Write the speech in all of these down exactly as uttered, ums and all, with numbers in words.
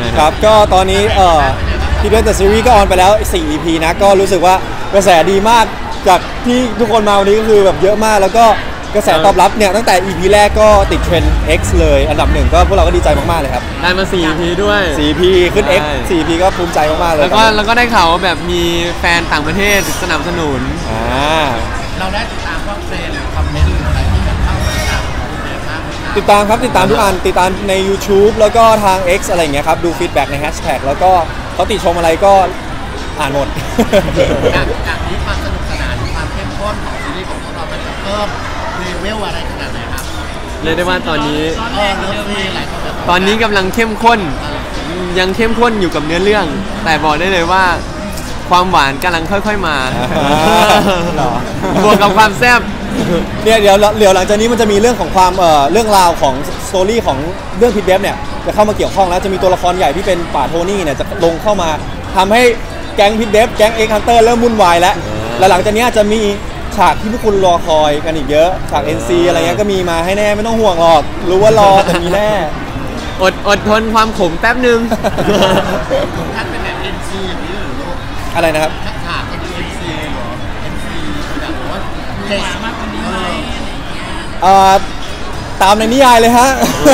ครับก็ตอนนี้เอ่อที่เดนเดอะซีรีส์ก็ออนไปแล้วสี่ อี พี นะก็รู้สึกว่ากระแสดีมากจากที่ทุกคนมาวันนี้ก็คือแบบเยอะมากแล้วก็กระแสตอบรับเนี่ยตั้งแต่ อี พี แรกก็ติดเทรนด์ X เลยอันดับหนึ่งก็พวกเราก็ดีใจมากๆเลยครับได้มาสี่ อี พี ด้วยสี่ อี พี ขึ้น X สี่ อี พี ก็ภูมิใจมากๆเลยแล้วก็แล้วก็ได้ข่าวว่าแบบมีแฟนต่างประเทศสนับสนุนอ่าเราได้ติดตามพวกเทรนหรือคอมเมนต์หรืออะไรที่แบบเข้ามาตามติดตามครับติดตามทุกอันติดตามใน YouTube แล้วก็ทาง X อะไรอย่างเงี้ยครับดูฟีดแบ็กในแฮชแท็กแล้วก็เขาติชมอะไรก็อ่านหมดจากจากนี้ความสนุกสนานความเข้มข้นของซีรีส์ของพวกเรามันจะเพิ่มเลเวลอะไรขนาดไหนครับเรียกได้ว่าตอนนี้เออเริ่มมีหลายคนตอนนี้กำลังเข้มข้นยังเข้มข้นอยู่กับเนื้อเรื่องแต่บอกได้เลยว่าความหวานกำลังค่อยๆมาบวกกับความแซ่บเนี่ยเดี๋ยวเดี๋ยวหลังจากนี้มันจะมีเรื่องของความเอ่อเรื่องราวของสตอรี่ของเรื่องพิทเบฟเนี่ยจะเข้ามาเกี่ยวข้องแล้วจะมีตัวละครใหญ่ที่เป็นป่าโทนี่เนี่ยจะลงเข้ามาทำให้แก๊งพิทเบฟแก๊งเอ็กซ์ฮันเตอร์เริ่มวุ่นวายแล้วและหลังจากนี้จะมีฉากที่พวกคุณรอคอยกันอีกเยอะฉาก เอ็น ซี อะไรเงี้ยก็มีมาให้แน่ไม่ต้องห่วงหรอกรู้ว่ารอแต่มีแน่อดอดทนความขมแป๊บนึงท่านเป็นแบบ เอ็น ซี อย่างนี้หรือลูกอะไรนะครับฉากเป็น เอ็น ซี เหรอ เอ็น ซี แบบว่าเด็กมากกว่านี้ไหมเอ่อตามในนิยายเลยฮะ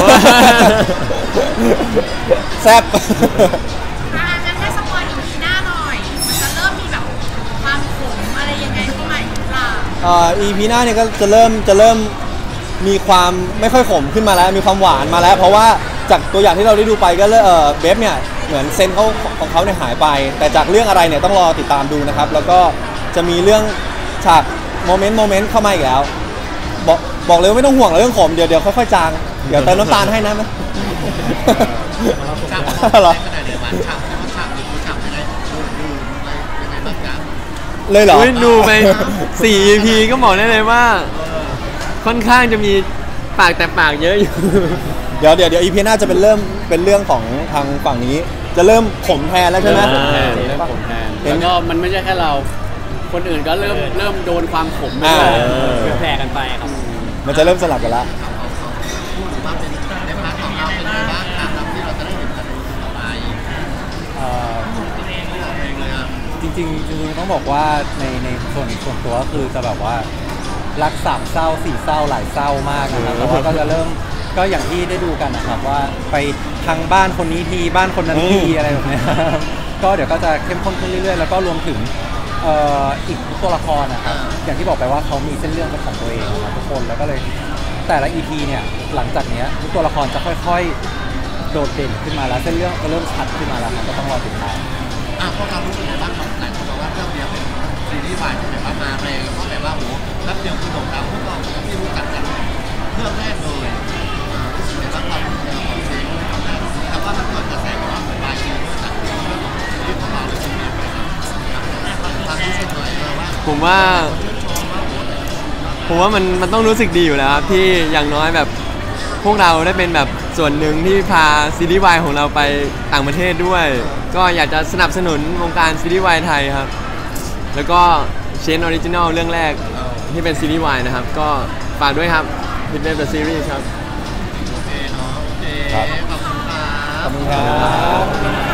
แซ่บอ่างั้นให้สปอยล์ อี พี หน้าหน่อยมันจะเริ่มมีแบบความขมอะไรยังไงเข้ามาอีกหรือเปล่าเอ่อ อี พี หน้าเนี่ยก็จะเริ่มจะเริ่มมีความไม่ค่อยขมขึ้นมาแล้วมีความหวานมาแล้วเพราะว่าจากตัวอย่างที่เราได้ดูไปก็เออเบฟเนี่ยเหมือนเซนเขาของเขาเนี่ยหายไปแต่จากเรื่องอะไรเนี่ยต้องรอติดตามดูนะครับแล้วก็จะมีเรื่องฉากโมเมนต์โมเมนต์เข้ามาอีกแล้วบอกบอกเลยว่าไม่ต้องห่วงเรื่องขมเดี๋ยวเดี๋ยวค่อยๆจางเดี๋ยวเติมน้ำตาลให้นะมั้ยฉากหรอขนาดเดียวกันฉากฉากดูฉากยังไงดูดูอะไรยังไงบ้างครับเลยเหรอดูไปสี่ อี พี ก็บอกได้เลยว่าค่อนข้างจะมีปากแต่ปากเยอะอยู่เดี๋ยวเดี๋ยวเดี๋ยว อี พี หน้าจะเป็นเริ่มเป็นเรื่องของทางฝั่งนี้จะเริ่มขมแทนแล้วใช่ไหมเริ่มขมแทนแล้วก็มันไม่ใช่แค่เราคนอื่นก็เริ่มเริ่มโดนความขมไปแผ่กันไปครับมันจะเริ่มสลับกันละพูดว่าเป็นในพาร์ทของเราเป็นยังไงบ้างครับที่เราจะได้เห็นกันต่อไปจริงจริงจริงต้องบอกว่าในในส่วนส่วนตัวก็คือจะแบบว่ารักสามเศร้าสี่เศร้าหลายเศร้ามากนะครับแต่ว่าก็จะเริ่มก็อย่างที่ได้ดูกันนะครับว่าไปทางบ้านคนนี้ทีบ้านคนนั้นทีอะไรแบบนี้ก็เดี๋ยวก็จะเข้มข้นขึ้นเรื่อยๆแล้วก็รวมถึงอีกตัวละครนะครับอย่างที่บอกไปว่าเขามีเส้นเรื่องเป็นของตัวเองนะทุกคนแล้วก็เลยแต่ละ อี พี เนี่ยหลังจากนี้ทุกตัวละครจะค่อยๆโดดเด่นขึ้นมาแล้วเส้นเรื่องจะเริ่มชัดขึ้นมาแล้วครับก็ต้องรอติดตามอ่ะพวกเรารู้สึกยังไงบ้างหลายคนบอกว่าเรื่องนี้เป็นซีรีส์วายที่แบบว่ามาแรงเพราะแบบว่าโหรับเดียวคือโด่งดังพวกเราที่รู้จักกันเรื่องแรกเลยรู้สึกยังไงบ้างความรู้สึกของซีรีส์แต่ว่ามันเกิดกระแสว่าเหมือนวายซีรีส์จากเรื่องของซีรีส์ของเราเลยทีเดียวความรู้สึกเลยว่าผมว่าผมว่ามันมันต้องรู้สึกดีอยู่แล้วครับที่อย่างน้อยแบบพวกเราได้เป็นแบบส่วนหนึ่งที่พาซีรีส์วายของเราไปต่างประเทศด้วยก็อยากจะสนับสนุนวงการซีรีส์วายไทยครับแล้วก็เชนออริจินัลเรื่องแรกที่เป็นซีรีส์วายนะครับก็ฝากด้วยครับพิทเบฟเดอะซีรีส์ครับโอเคเนาะโอเคขอบคุณครับขอบคุณครับ